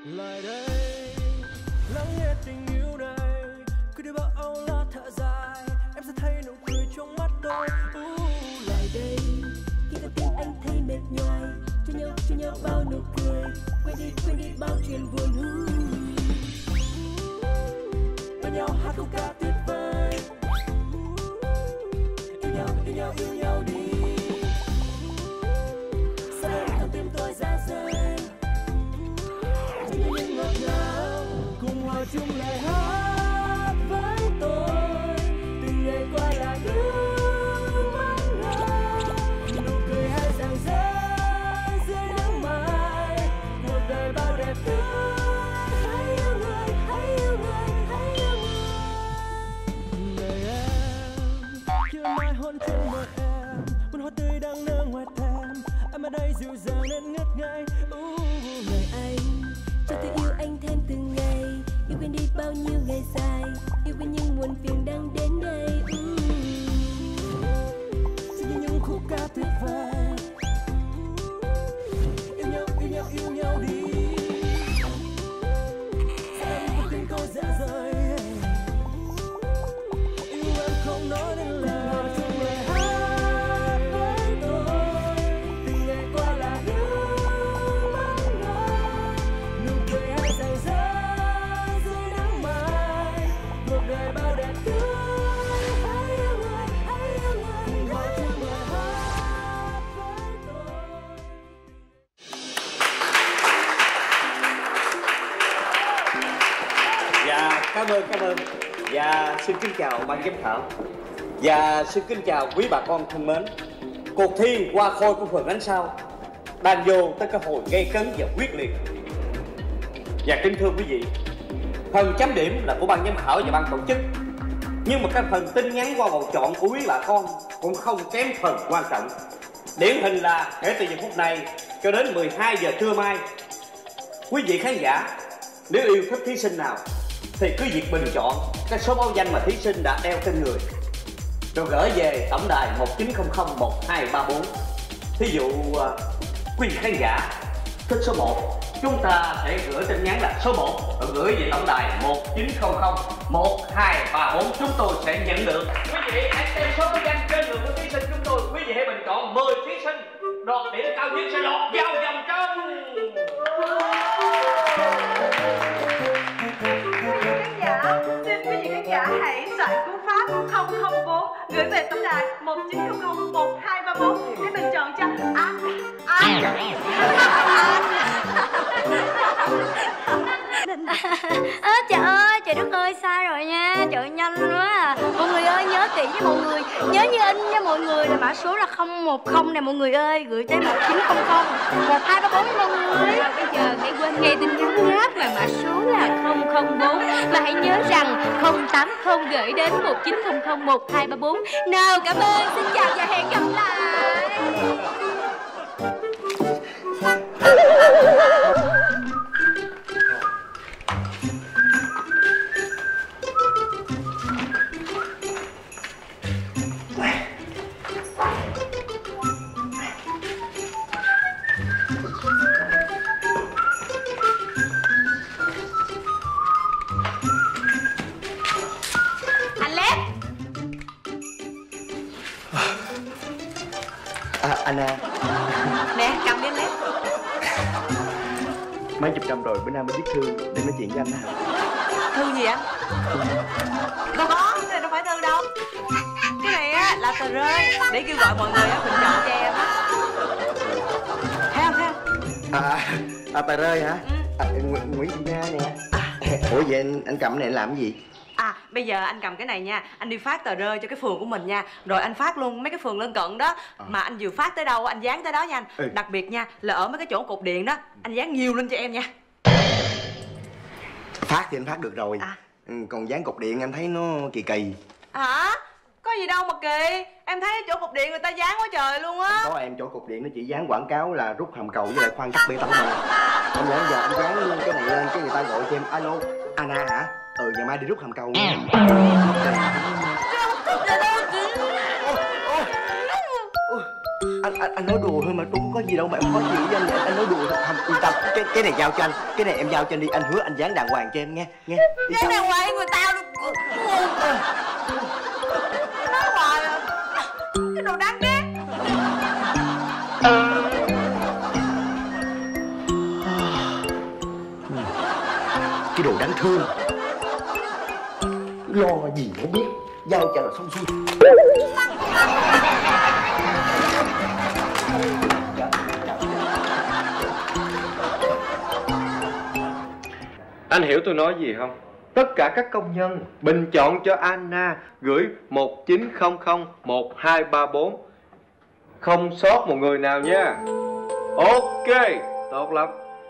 lại đây lắng nghe tình yêu này, cứ để bao âu lo thở dài, em sẽ thấy nụ cười trong mắt tôi. Lại đây khi con tim anh thấy mệt nhoài, cho nhau bao nụ cười, quên đi bao chuyện buồn. Bên nhau hát khúc ca tuyệt vời, yêu nhau đi. Sao đây con tim tôi ra rời, cho nhau những ngọt ngào, cùng hòa chung lời hát với tôi. Từng ngày qua là những mong ngờ, nụ cười hay rạng rỡ dưới nắng mai, cuộc đời bao đẹp tươi. Hãy yêu người, hãy yêu người, hãy yêu người. Lời em chưa mai hôn trên môi em, muôn hoa tươi đang nở ngoài thềm, em ở đây dịu dàng nên ngất ngây. Lời anh cho tôi yêu anh thêm từng ngày, yêu quên đi bao nhiêu ngày dài, yêu quên những muộn phiền đang đến đây. Chỉ như những khúc ca tuyệt vời, yêu nhau đi. Sao em không tin câu dạ rời, yêu em không nói nên lời, chung lời hát với tôi. Từng ngày qua là những mong ngờ, nụ cười hay rạng rỡ dưới nắng mai, cuộc đời bao đẹp tươi. Hãy yêu người, hãy yêu người, cùng hòa chung lời hát với tôi. Dạ, cảm ơn. Dạ, xin kính chào ban giám khảo. Dạ, xin kính chào quý bà con thân mến. Cuộc thi Hoa Khôi của phường Ánh Sao đang vô tới cái hồi gây cấn và quyết liệt. Và kính thưa quý vị, phần chấm điểm là của ban giám khảo và ban tổ chức, nhưng mà cái phần tin nhắn qua bầu chọn của quý bà con cũng không kém phần quan trọng. Điển hình là kể từ giờ phút này cho đến 12 giờ trưa mai, quý vị khán giả nếu yêu thích thí sinh nào thì cứ việc bình chọn cái số báo danh mà thí sinh đã đeo trên người, rồi gửi về tổng đài 1900 1234. Thí dụ quý vị khán giả thích số 1, chúng ta sẽ gửi tin nhắn là số 1 rồi gửi về tổng đài 1900 1234. Chúng tôi sẽ nhận được. Quý vị hãy xem số báo danh trên người của thí sinh chúng tôi. Quý vị hãy bình chọn 10 thí sinh đoạt điểm cao nhất sẽ lọt vào vòng trong. Xin quý vị khán giả hãy soạn cú pháp 004 gửi về tổng đài 1900 1234 để mình chọn cho Trời ơi, trời đất ơi, sai rồi nha. Trời nhanh quá à. Mọi người ơi, nhớ kỹ với mọi người, nhớ như in nha mọi người, là mã số là 010 nè mọi người ơi, gửi tới 1900 1234 nha mọi người. Bây giờ hãy quên nghe tin nhắn ráp mà mã số là 004, và hãy nhớ rằng 080 gửi đến 1900 1234. Nào, cảm ơn, xin chào và hẹn gặp lại. Anh à. Nè, cầm đi Lép. Mấy chục năm rồi bữa nay mới viết thư để nói chuyện với anh hả? Thư gì anh? Đâu có, cái này đâu phải thư đâu. Cái này á là tờ rơi để kêu gọi mọi người á bình chọn cho em á. Thấy không? Tờ rơi hả? Nguyễn Thị Nga nè. Ủa vậy anh cầm cái này làm cái gì? Bây giờ anh cầm cái này nha, anh đi phát tờ rơi cho cái phường của mình nha, rồi anh phát luôn mấy cái phường lân cận đó. Mà anh vừa phát tới đâu anh dán tới đó nha anh. Đặc biệt nha là ở mấy cái chỗ cột điện đó, anh dán nhiều lên cho em nha. Phát thì anh phát được rồi. Còn dán cột điện anh thấy nó kỳ kỳ. Hả? Có gì đâu mà kỳ, em thấy chỗ cột điện người ta dán quá trời luôn á. Có em, chỗ cột điện nó chỉ dán quảng cáo là rút hầm cầu với lại khoan cắt bê tông mà. Em lẽ giờ anh dán cái này lên cái người ta gọi cho em alo Anna hả? Ngày mai đi rút hầm cầu nha. Anh nói đùa thôi mà, tôi không có gì đâu mà em khó chịu với anh nói đùa thôi. Không, yên tâm, cái này giao cho anh, cái này em giao cho anh đi, anh hứa anh dán đàng hoàng cho em nghe. Dán đàng hoàng người ta luôn. Nói hoài à. Cái đồ đáng ghét. Cái đồ đáng thương. Lo gì không biết, giao cho là xong xuôi. Anh hiểu tôi nói gì không? Tất cả các công nhân bình chọn cho Anna gửi 19001234. Không sót một người nào nha. Ok, tốt lắm.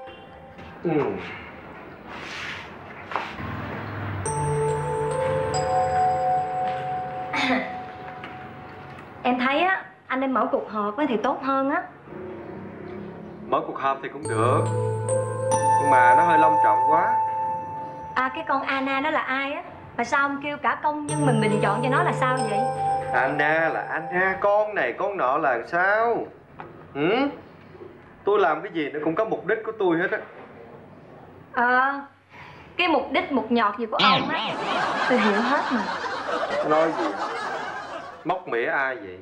Em thấy á, anh nên mở cuộc họp thì tốt hơn á. Mở cuộc họp thì cũng được, nhưng mà nó hơi long trọng quá. À, cái con Anna đó là ai á? Mà sao ông kêu cả công nhân mình bình chọn cho nó là sao vậy? Anna là Anna, con này con nọ là sao? Tôi làm cái gì nó cũng có mục đích của tôi hết á. Cái mục đích mục nhọt gì của ông á, tôi hiểu hết mà. Nói gì? Móc mỉa ai vậy?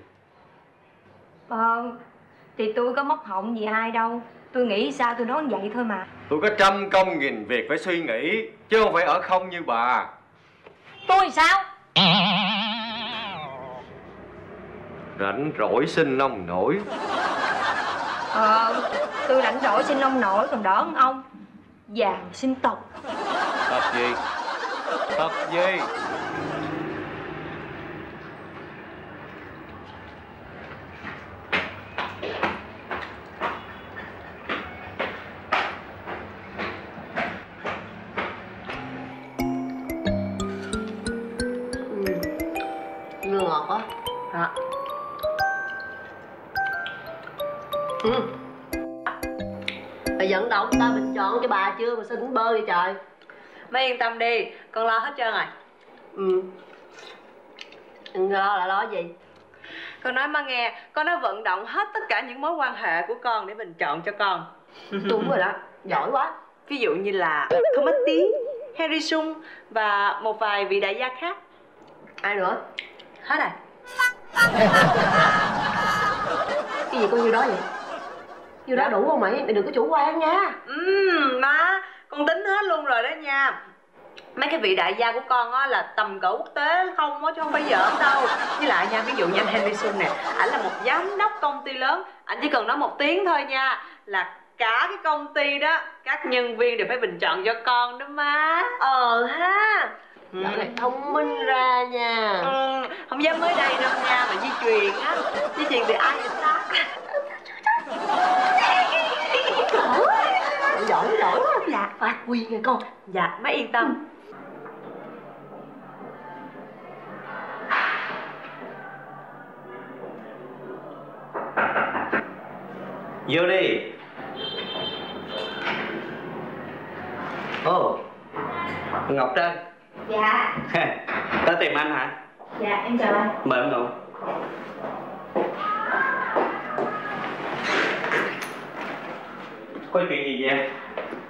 Thì tôi có móc họng gì ai đâu. Tôi nghĩ sao tôi nói vậy thôi mà. Tôi có trăm công nghìn việc phải suy nghĩ, chứ không phải ở không như bà. Tôi sao? Rảnh rỗi sinh nông nổi. Tôi rảnh rỗi sinh nông nổi còn đỡ hơn ông. Vàng sinh tộc. Tật gì? Tật gì? Ngọt quá. Hả? Bà dẫn động ta bình chọn cho bà chưa mà xin bơ đi trời. Mấy yên tâm đi, con lo hết trơn rồi. Đừng lo là lo gì. Con nói má nghe, con đã vận động hết tất cả những mối quan hệ của con để bình chọn cho con. Đúng rồi đó, giỏi quá. Ví dụ như là Thomas Tí, Harry Sung và một vài vị đại gia khác. Ai nữa? Hết rồi. Cái gì có nhiêu đó vậy? Nhiêu đó đủ không mày? Mày đừng có chủ quan nha. Má, con tính hết luôn rồi đó nha. Mấy cái vị đại gia của con á là tầm cỡ quốc tế không á, chứ không phải giỡn đâu. Với lại nha, ví dụ như anh Henry Sung nè, ảnh là một giám đốc công ty lớn, ảnh chỉ cần nói một tiếng thôi nha là cả cái công ty đó các nhân viên đều phải bình chọn cho con đó má. Ha. Dạo này thông minh ra nha. Không dám mới đây đâu nha, mà di truyền á. Di truyền từ ai vậy ta? Giỏi quá. Dạ, phát huy nha con. Dạ, má yên tâm. Vô đi. Ngọc Trân. Dạ. Tới tìm anh hả? Dạ, em chào anh. Mời em ngồi. Có chuyện gì vậy em?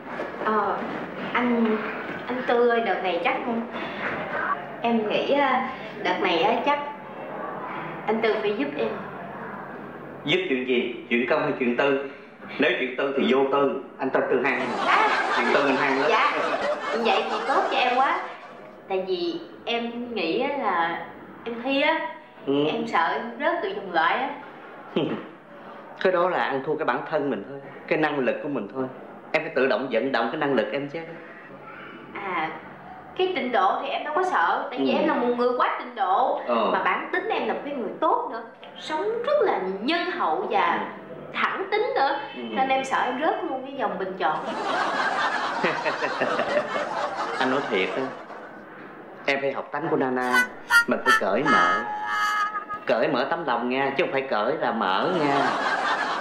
Anh Tư ơi, đợt này chắc không? Em nghĩ đợt này chắc anh Tư phải giúp em. Giúp chuyện gì? Chuyện công hay chuyện tư? Nếu chuyện tư thì vô tư, anh tên Tư Hằng. Chuyện tư mình Hằng lắm. Dạ, vậy thì tốt cho em quá. Tại vì em nghĩ là em thi á, em sợ em rớt từ vòng loại á. Cái đó là ăn thua cái bản thân mình thôi, cái năng lực của mình thôi. Em phải tự động vận động cái năng lực em chứ. Cái trình độ thì em đâu có sợ. Tại vì em là một người quá trình độ. Mà bản tính em là một cái người tốt nữa, sống rất là nhân hậu và thẳng tính nữa. Nên em sợ em rớt luôn cái vòng bình chọn. Anh nói thiệt á, em phải học tánh của Nana. Mình phải cởi mở. Cởi mở tấm lòng nha, chứ không phải cởi là mở nha.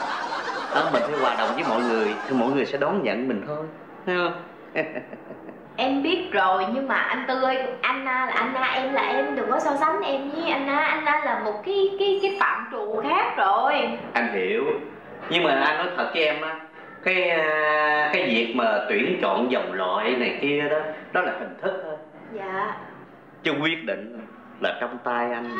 Mình phải hòa đồng với mọi người thì mọi người sẽ đón nhận mình thôi, thấy không? Em biết rồi, nhưng mà anh Tư ơi, Anna là Anna, em là em, đừng có so sánh em với Anna. Anna là một cái phạm trù khác rồi. Anh hiểu, nhưng mà anh nói thật với em á, cái việc mà tuyển chọn dòng loại này kia đó, đó là hình thức thôi. Dạ. Chứ quyết định là trong tay anh.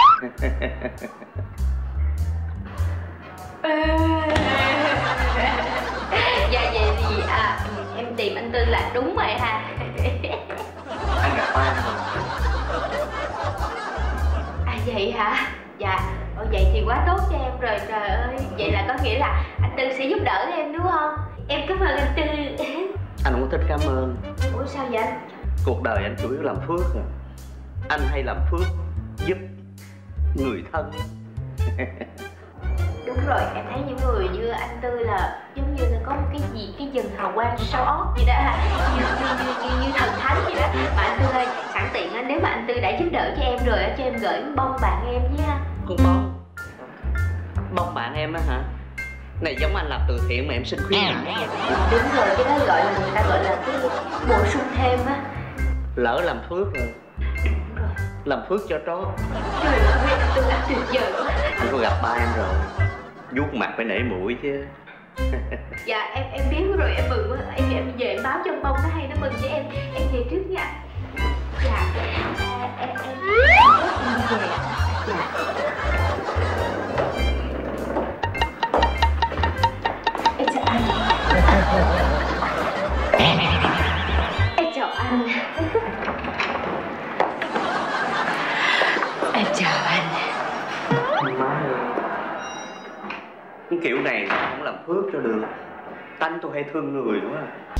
Dạ vậy thì em tìm anh Tư là đúng rồi ha. Anh gặp ai không? Vậy hả? Dạ. Vậy thì quá tốt cho em rồi, trời ơi. Vậy là có nghĩa là anh Tư sẽ giúp đỡ em đúng không? Em cảm ơn anh Tư. Anh không có thích cảm ơn. Ủa sao vậy anh? Cuộc đời anh chủ yếu làm phước à. Anh hay làm phước giúp người thân. Đúng rồi, em thấy những người như anh Tư là giống như là có một cái gì, cái dần hào quang sau óc vậy đó, như thần thánh vậy đó. Mà anh Tư ơi, sẵn tiện á, nếu mà anh Tư đã giúp đỡ cho em rồi á, cho em gửi bông bạn em với ha. Con bông bạn em á hả? Này giống anh làm từ thiện mà em xin khuyến mãi. Đúng rồi, cái đó gọi là người ta gọi là cái bổ sung thêm á. Lỡ làm phước rồi. Đúng rồi. Làm phước cho chó. Trời ơi, anh Tư anh tuyệt vời quá. Anh có gặp ba em rồi. Vuốt mặt phải nể mũi chứ. Dạ em biết rồi, em mừng quá. Em về em báo cho ông Bông nó hay, nó mừng với em. Em về trước nha. Dạ em đi về. Dạ. Em chào anh. Em chào anh. Em chào anh. Má ơi, cái kiểu này không làm phước cho được. Tánh tôi hay thương người quá.